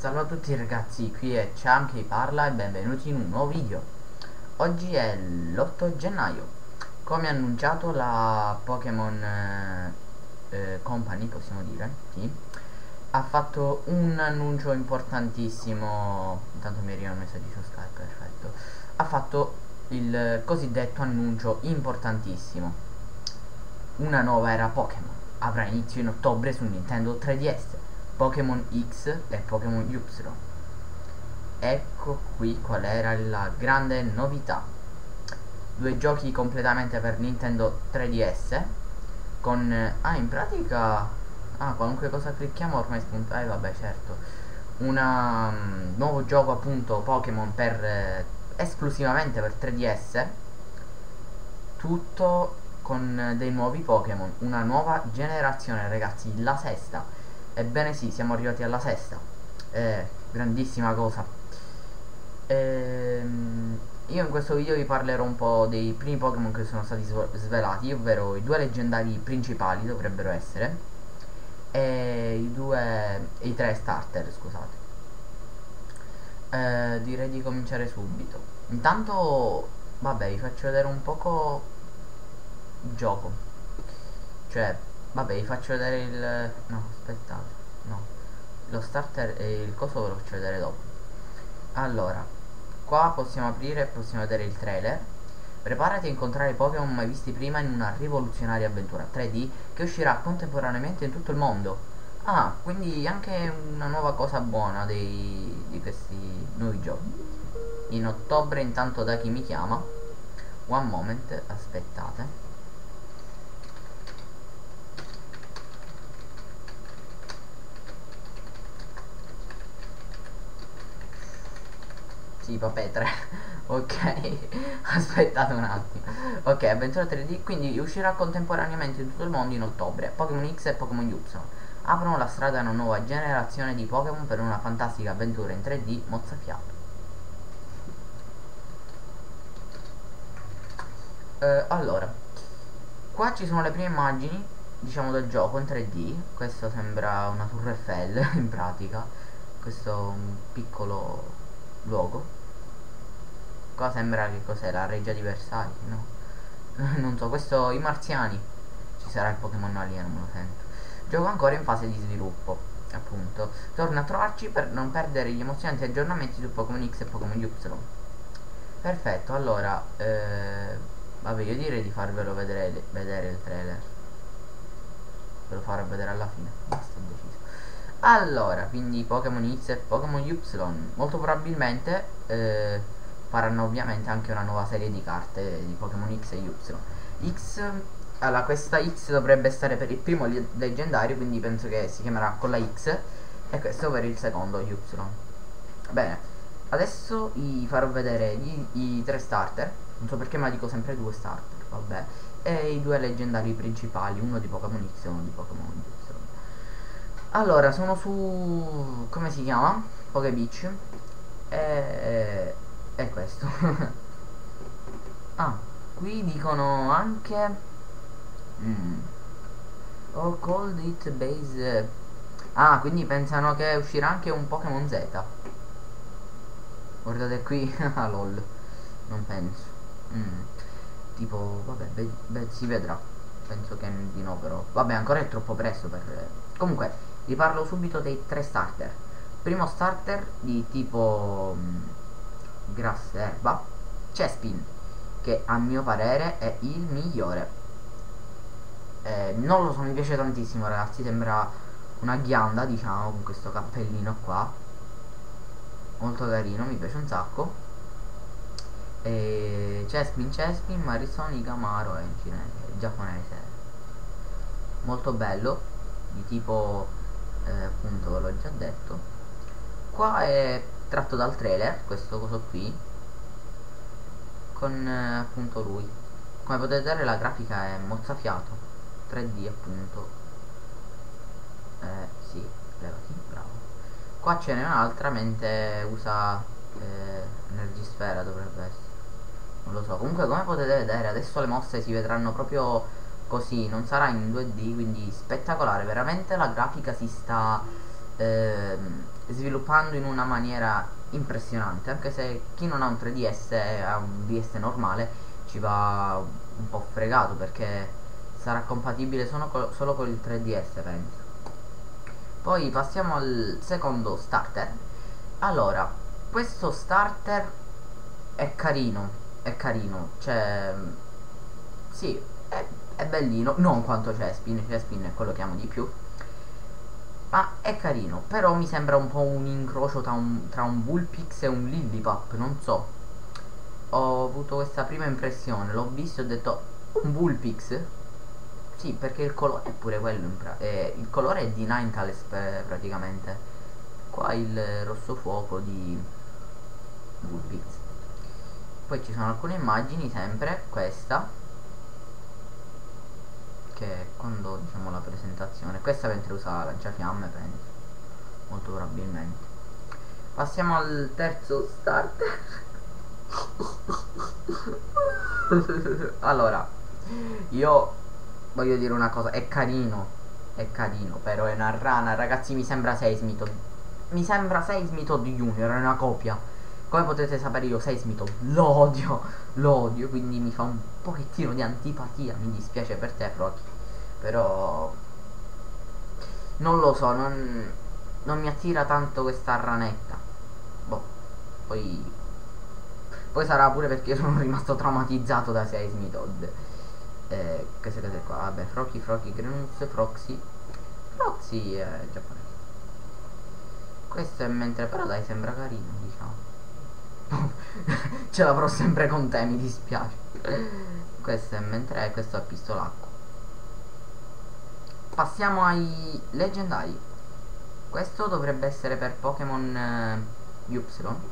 Salve a tutti ragazzi, qui è Chan che parla e benvenuti in un nuovo video. Oggi è l'8 gennaio. Come annunciato la Pokémon Company, possiamo dire, sì, ha fatto un annuncio importantissimo. Intanto mi arriva un messaggio su Skype, perfetto. Ha fatto il cosiddetto annuncio importantissimo. Una nuova era Pokémon avrà inizio in ottobre su Nintendo 3DS, Pokémon X e Pokémon Y. Ecco qui qual era la grande novità. Due giochi completamente per Nintendo 3DS con in pratica qualunque cosa clicchiamo ormai spunta. Vabbè, certo. Un nuovo gioco appunto Pokémon per esclusivamente per 3DS, tutto con dei nuovi Pokémon, una nuova generazione ragazzi, la sesta. Ebbene sì, siamo arrivati alla sesta. Grandissima cosa. Io in questo video vi parlerò un po' dei primi Pokémon che sono stati svelati, ovvero i due leggendari principali dovrebbero essere, e i tre starter, scusate. Direi di cominciare subito. Intanto, vabbè, vi faccio vedere un poco il gioco. Cioè, vabbè, vi faccio vedere il... No, aspettate. No. Lo starter e il coso ve lo faccio vedere dopo. Allora, qua possiamo aprire e possiamo vedere il trailer. Preparati a incontrare i Pokémon mai visti prima in una rivoluzionaria avventura 3D che uscirà contemporaneamente in tutto il mondo. Ah, quindi anche una nuova cosa buona di questi nuovi giochi. In ottobre intanto da chi mi chiama. One moment, aspettate. Sì, vabbè, 3. Ok, aspettate un attimo. Ok, avventura 3D, quindi uscirà contemporaneamente in tutto il mondo in ottobre. Pokémon X e Pokémon Y aprono la strada a una nuova generazione di Pokémon per una fantastica avventura in 3D mozzafiato. Allora, qua ci sono le prime immagini, diciamo, del gioco in 3D. Questo sembra una Tour Eiffel in pratica. Questo è un piccolo luogo. Qua sembra che cos'è, la reggia di Versailles, no? Non so, questo i marziani. Ci sarà il Pokémon alieno, me lo sento. Gioco ancora in fase di sviluppo, appunto. Torna a trovarci per non perdere gli emozionanti aggiornamenti su Pokémon X e Pokémon Y. Perfetto, allora, vabbè, io direi di farvelo vedere il trailer. Ve lo farò vedere alla fine, basta, ho deciso. Allora, quindi Pokémon X e Pokémon Y molto probabilmente faranno ovviamente anche una nuova serie di carte di Pokémon X e Y. X, allora questa X dovrebbe stare per il primo leggendario, quindi penso che si chiamerà con la X, e questo per il secondo Y. Bene, adesso vi farò vedere i tre starter, non so perché ma dico sempre due starter, vabbè, e i due leggendari principali, uno di Pokémon X e uno di Pokémon Y. Allora, sono su... come si chiama? Pokebeach. E questo. Ah, qui dicono anche... Mm, oh, called it base... Ah, quindi pensano che uscirà anche un Pokémon Z. Guardate qui. Ah, lol. Non penso. Mm, tipo, vabbè, si vedrà. Penso che di no, però. Vabbè, ancora è troppo presto per... Comunque, vi parlo subito dei tre starter. Primo starter di tipo grass erba, Chespin, che a mio parere è il migliore. Non lo so, mi piace tantissimo ragazzi, sembra una ghianda, diciamo, con questo cappellino qua. Molto carino, mi piace un sacco. Chespin, Marisonic, Amaro è in cinese, giapponese. Molto bello, di tipo appunto l'ho già detto. Qua è tratto dal trailer, questo coso qui, con appunto lui. Come potete vedere la grafica è mozzafiato, 3D appunto. Sì, levati, bravo. Qua ce n'è un'altra, mentre usa Energisfera dovrebbe essere. Non lo so, comunque come potete vedere adesso le mosse si vedranno proprio così, non sarà in 2D, quindi spettacolare, veramente la grafica si sta sviluppando in una maniera impressionante, anche se chi non ha un 3DS e ha un DS normale ci va un po' fregato, perché sarà compatibile solo con il 3DS, penso. Poi passiamo al secondo starter. Allora, questo starter cioè sì, è bellino, non quanto Chespin è quello che amo di più, ma è carino, però mi sembra un po' un incrocio tra un Bullpix e un Lillipop, non so. Ho avuto questa prima impressione, l'ho visto e ho detto, un Bullpix? Sì, perché il colore è pure quello, il colore è di Ninetales praticamente. Qua il rosso fuoco di Bullpix. Poi ci sono alcune immagini, sempre questa, che quando diciamo la presentazione, questa mentre usa la lanciafiamme, penso, molto probabilmente. Passiamo al terzo starter. Allora, io voglio dire una cosa, è carino, però è una rana, ragazzi, mi sembra Seismitoad Junior, è una copia. Come potete sapere, io Seismitoad lo odio, quindi mi fa un pochettino di antipatia, mi dispiace per te, Froki, però non lo so, non mi attira tanto questa ranetta. Boh, poi sarà pure perché sono rimasto traumatizzato da Seismitoad. Queste cose qua, vabbè, Froki, Grenus, Froxy è giapponese. Questo è mentre, però dai, sembra carino, diciamo. Ce l'avrò sempre con te, mi dispiace. Questo è mentre questo è pistolacco. Passiamo ai leggendari. Questo dovrebbe essere per Pokémon Y.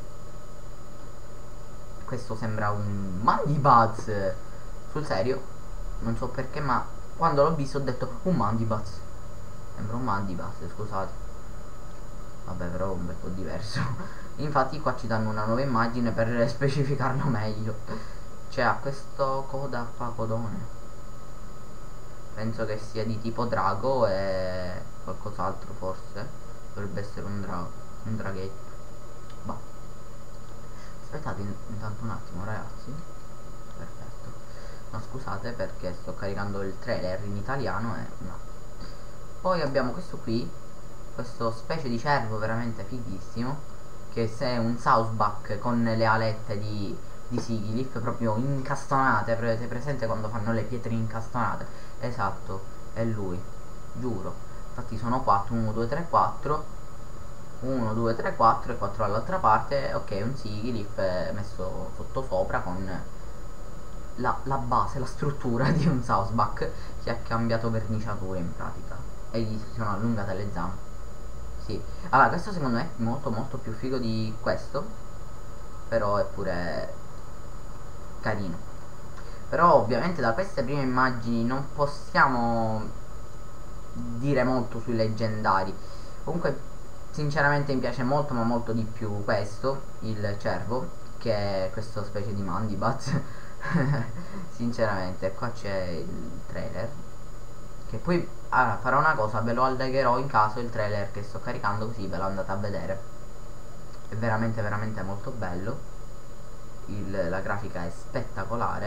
Questo sembra un Mandibuzz. Sul serio, non so perché, ma quando l'ho visto ho detto un Mandibuzz. Sembra un Mandibuzz, scusate. Vabbè, però è un bel po' diverso. Infatti qua ci danno una nuova immagine per specificarlo meglio. Cioè ha questo coda qua, codone. Penso che sia di tipo drago e qualcos'altro forse. Dovrebbe essere un draghetto. Bah. Aspettate intanto un attimo, ragazzi. Perfetto. No, scusate perché sto caricando il trailer in italiano e no. Poi abbiamo questo qui, questo specie di cervo veramente fighissimo, che se è un Southback con le alette di Sigilyph proprio incastonate, avete presente quando fanno le pietre incastonate? Esatto, è lui, giuro. Infatti sono 4, 1, 2, 3, 4, 1, 2, 3, 4 e 4 dall'altra parte. Ok, un Sigilyph messo sotto sopra con la base, la struttura di un Southback, che ha cambiato verniciature in pratica e gli si sono allungate le zampe. Sì, allora questo secondo me è molto più figo di questo, però è pure carino. Però ovviamente da queste prime immagini non possiamo dire molto sui leggendari. Comunque sinceramente mi piace molto, ma molto di più questo, il cervo, che è questo specie di Mandibuzz. Sinceramente qua c'è il trailer, che poi farò una cosa, ve lo allegherò in caso il trailer che sto caricando, così ve lo andate a vedere. È veramente molto bello. La grafica è spettacolare,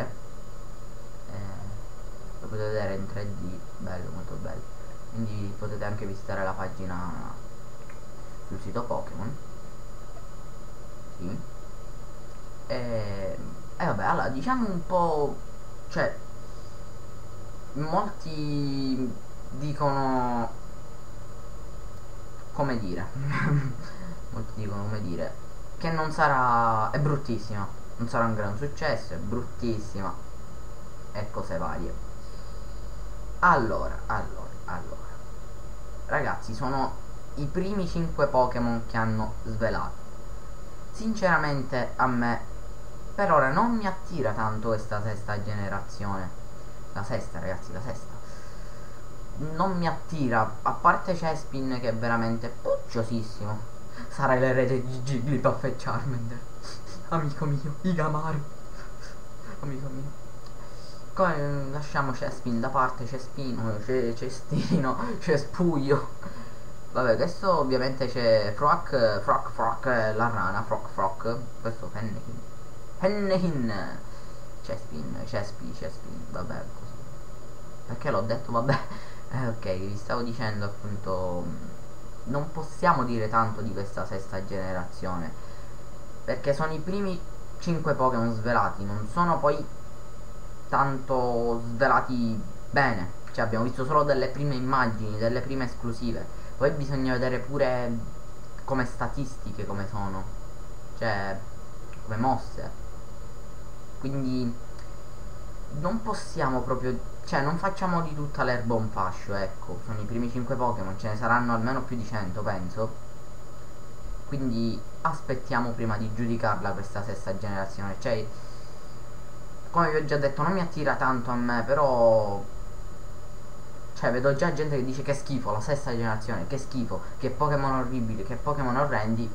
lo potete vedere in 3D, bello, molto bello. Quindi potete anche visitare la pagina sul sito Pokémon. Sì. E vabbè, allora diciamo un po', cioè molti dicono, come dire, molti dicono, come dire, che non sarà, è bruttissima, non sarà un gran successo, è bruttissima e cose varie. Allora, ragazzi, sono i primi 5 Pokémon che hanno svelato. Sinceramente a me per ora non mi attira tanto questa sesta generazione. La sesta, ragazzi, la sesta. Non mi attira, a parte Chespin che è veramente pocciosissimo. Sarà l'erede di Jigglypuff e Charmander. Amico mio, Igamaru. Amico mio. Lasciamo Chespin da parte, Cespino, Cestino, Cespuglio. Vabbè, questo ovviamente c'è Frock, la rana, Frock, questo Fennekin. Fennekin. Chespin, vabbè, così. Perché l'ho detto, vabbè. Ok, vi stavo dicendo appunto, non possiamo dire tanto di questa sesta generazione, perché sono i primi 5 Pokémon svelati, non sono poi tanto svelati bene. Cioè abbiamo visto solo delle prime immagini, delle prime esclusive. Poi bisogna vedere pure come statistiche come sono. Cioè come mosse. Quindi non possiamo proprio. Cioè non facciamo di tutta l'erba un fascio, ecco. Sono i primi 5 Pokémon, ce ne saranno almeno più di 100 penso. Quindi aspettiamo prima di giudicarla questa sesta generazione. Cioè, come vi ho già detto, non mi attira tanto a me, però cioè vedo già gente che dice che schifo la sesta generazione, che schifo, che Pokémon orribili, che Pokémon orrendi.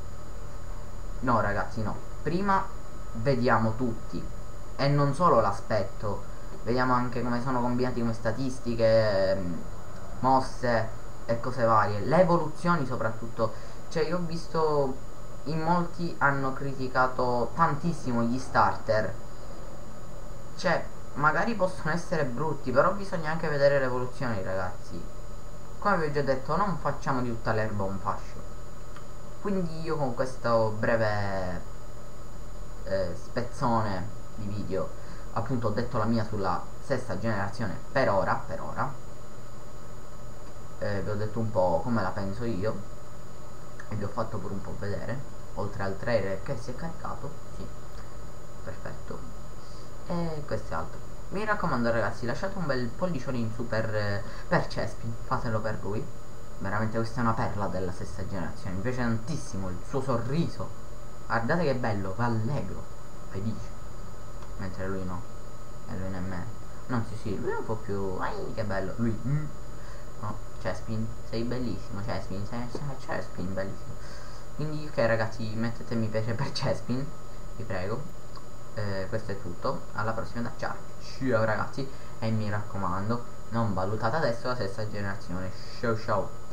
No ragazzi, no. Prima vediamo tutti, e non solo l'aspetto, vediamo anche come sono combinati come statistiche, mosse e cose varie, le evoluzioni soprattutto. Cioè io ho visto in molti hanno criticato tantissimo gli starter. Cioè, magari possono essere brutti, però bisogna anche vedere le evoluzioni, ragazzi. Come vi ho già detto, non facciamo di tutta l'erba un fascio. Quindi io con questo breve spezzone di video, appunto ho detto la mia sulla sesta generazione per ora. Vi ho detto un po' come la penso io e vi ho fatto pure un po' vedere, oltre al trailer che si è caricato, sì, perfetto. E questo è altro. Mi raccomando ragazzi, lasciate un bel pollicione in su per Chespin, fatelo per lui. Veramente questa è una perla della stessa generazione, mi piace tantissimo il suo sorriso. Guardate che bello, va allegro, felice. Mentre lui no, e lui nemmeno. Non sì sì, lui è un po' più. Ai che bello, lui. No, Chespin, sei bellissimo, Chespin, sei Chespin, bellissimo. Quindi ok ragazzi, mettete mi piace per Chespin, vi prego. Questo è tutto, alla prossima da ciao. Ciao ragazzi, e mi raccomando, non valutate adesso la sesta generazione. Ciao ciao.